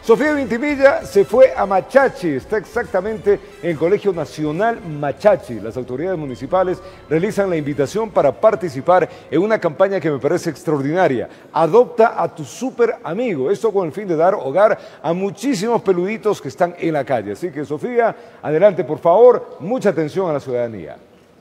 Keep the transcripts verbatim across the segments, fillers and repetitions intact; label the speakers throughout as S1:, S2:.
S1: Sofía Vintimilla se fue a Machachi, está exactamente en el Colegio Nacional Machachi. Las autoridades municipales realizan la invitación para participar en una campaña que me parece extraordinaria. Adopta a tu súper amigo, esto con el fin de dar hogar a muchísimos peluditos que están en la calle. Así que Sofía, adelante por favor, mucha atención a la ciudadanía.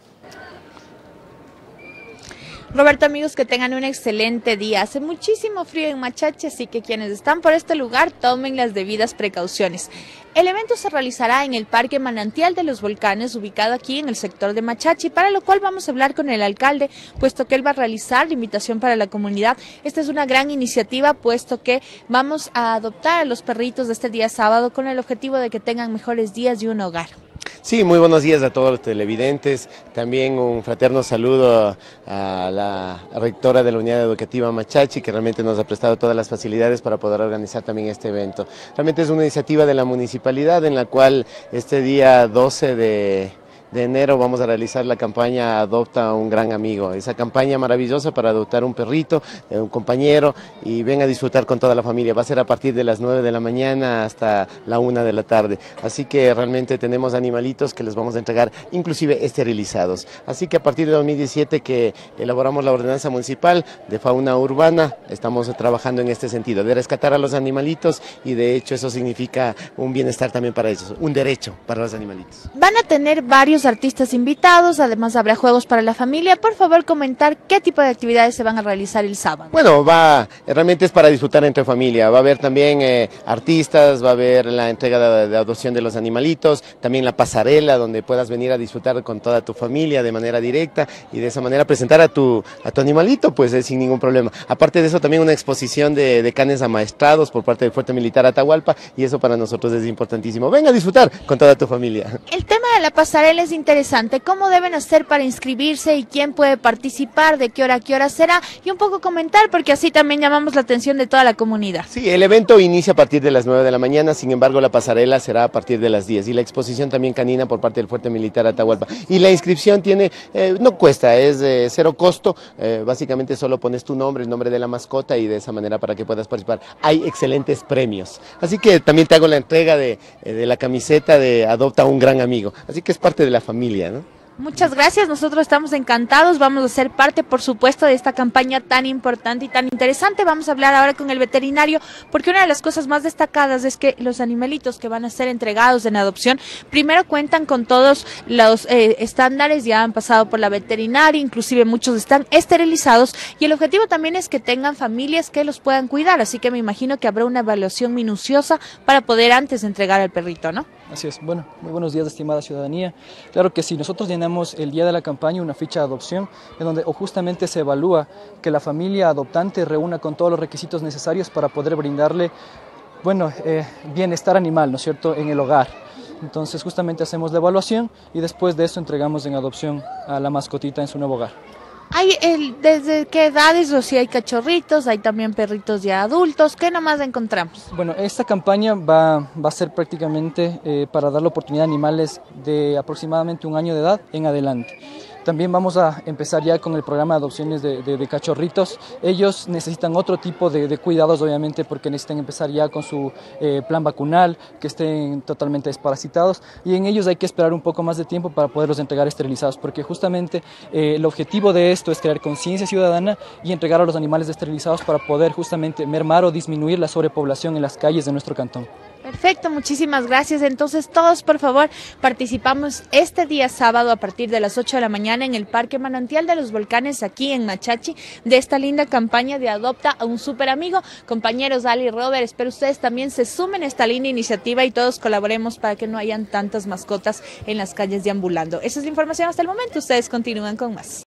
S2: Roberto, amigos, que tengan un excelente día. Hace muchísimo frío en Machachi, así que quienes están por este lugar tomen las debidas precauciones. El evento se realizará en el Parque Manantial de los Volcanes, ubicado aquí en el sector de Machachi, para lo cual vamos a hablar con el alcalde, puesto que él va a realizar la invitación para la comunidad. Esta es una gran iniciativa, puesto que vamos a adoptar a los perritos de este día sábado con el objetivo de que tengan mejores días y un hogar.
S3: Sí, muy buenos días a todos los televidentes. También un fraterno saludo a la rectora de la Unidad Educativa Machachi, que realmente nos ha prestado todas las facilidades para poder organizar también este evento. Realmente es una iniciativa de la municipalidad en la cual este día doce de enero vamos a realizar la campaña Adopta a un gran amigo. Esa campaña maravillosa para adoptar un perrito, un compañero, y ven a disfrutar con toda la familia. Va a ser a partir de las nueve de la mañana hasta la una de la tarde. Así que realmente tenemos animalitos que les vamos a entregar, inclusive esterilizados. Así que a partir de dos mil diecisiete que elaboramos la ordenanza municipal de fauna urbana, estamos trabajando en este sentido, de rescatar a los animalitos, y de hecho eso significa un bienestar también para ellos, un derecho para los animalitos.
S2: Van a tener varios artistas invitados, además habrá juegos para la familia. Por favor, comentar qué tipo de actividades se van a realizar el sábado.
S3: Bueno, va, realmente es para disfrutar entre familia. Va a haber también eh, artistas, va a haber la entrega de, de adopción de los animalitos, también la pasarela donde puedas venir a disfrutar con toda tu familia de manera directa y de esa manera presentar a tu, a tu animalito, pues eh, sin ningún problema. Aparte de eso, también una exposición de, de canes amaestrados por parte del Fuerte Militar Atahualpa, y eso para nosotros es importantísimo. Ven a disfrutar con toda tu familia.
S2: El tema de la pasarela es interesante. ¿Cómo deben hacer para inscribirse y quién puede participar? ¿De qué hora a qué hora será? Y un poco comentar, porque así también llamamos la atención de toda la comunidad.
S3: Sí, el evento inicia a partir de las nueve de la mañana, sin embargo la pasarela será a partir de las diez, y la exposición también canina por parte del Fuerte Militar Atahualpa. Y la inscripción tiene, eh, no cuesta, es de cero costo, eh, básicamente solo pones tu nombre, el nombre de la mascota, y de esa manera para que puedas participar. Hay excelentes premios, así que también te hago la entrega de, de la camiseta de Adopta a un gran amigo, así que es parte de la familia, ¿no?
S2: Muchas gracias, nosotros estamos encantados, vamos a ser parte, por supuesto, de esta campaña tan importante y tan interesante. Vamos a hablar ahora con el veterinario, porque una de las cosas más destacadas es que los animalitos que van a ser entregados en adopción, primero cuentan con todos los eh, estándares, ya han pasado por la veterinaria, inclusive muchos están esterilizados, y el objetivo también es que tengan familias que los puedan cuidar, así que me imagino que habrá una evaluación minuciosa para poder antes entregar al perrito, ¿no?
S4: Así es. Bueno, muy buenos días, estimada ciudadanía. Claro que sí, nosotros llenamos el día de la campaña una ficha de adopción en donde justamente se evalúa que la familia adoptante reúna con todos los requisitos necesarios para poder brindarle, bueno, eh, bienestar animal, ¿no es cierto?, en el hogar. Entonces justamente hacemos la evaluación y después de eso entregamos en adopción a la mascotita en su nuevo hogar.
S2: Hay el, ¿desde qué edades? O si hay cachorritos, hay también perritos ya adultos, ¿qué nomás encontramos?
S4: Bueno, esta campaña va, va a ser prácticamente eh, para dar la oportunidad a animales de aproximadamente un año de edad en adelante. También vamos a empezar ya con el programa de adopciones de, de, de cachorritos. Ellos necesitan otro tipo de, de cuidados, obviamente, porque necesitan empezar ya con su eh, plan vacunal, que estén totalmente desparasitados, y en ellos hay que esperar un poco más de tiempo para poderlos entregar esterilizados, porque justamente eh, el objetivo de esto es crear conciencia ciudadana y entregar a los animales esterilizados para poder justamente mermar o disminuir la sobrepoblación en las calles de nuestro cantón.
S2: Perfecto, muchísimas gracias. Entonces todos, por favor, participamos este día sábado a partir de las ocho de la mañana en el Parque Manantial de los Volcanes, aquí en Machachi, de esta linda campaña de Adopta a un super amigo. Compañeros Ali y Robert, espero ustedes también se sumen a esta linda iniciativa y todos colaboremos para que no hayan tantas mascotas en las calles deambulando. Esa es la información hasta el momento, ustedes continúan con más.